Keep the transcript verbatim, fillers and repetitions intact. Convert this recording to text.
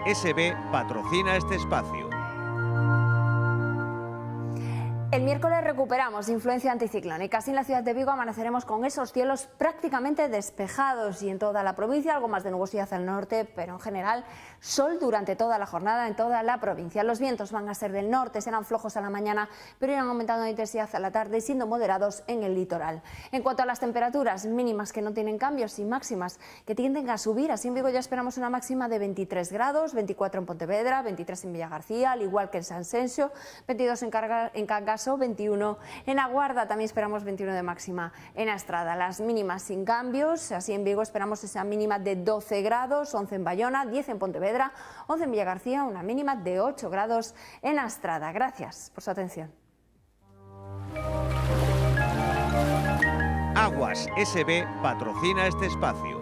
S B patrocina este espacio. El miércoles recuperamos influencia anticiclónica. Así en la ciudad de Vigo amaneceremos con esos cielos prácticamente despejados y en toda la provincia algo más de nubosidad al norte, pero en general sol durante toda la jornada en toda la provincia. Los vientos van a ser del norte, serán flojos a la mañana, pero irán aumentando de intensidad a la tarde, siendo moderados en el litoral. En cuanto a las temperaturas mínimas, que no tienen cambios, y máximas que tienden a subir, así en Vigo ya esperamos una máxima de veintitrés grados, veinticuatro en Pontevedra, veintitrés en Villagarcía, al igual que en Sanxenxo, veintidós en, Carga, en Cangas, veintiuno en Aguarda, también esperamos veintiuno de máxima en Astrada. Las mínimas sin cambios, así en Vigo esperamos esa mínima de doce grados, once en Bayona, diez en Pontevedra, once en Villagarcía, una mínima de ocho grados en Astrada. Gracias por su atención. Aguas S B patrocina este espacio.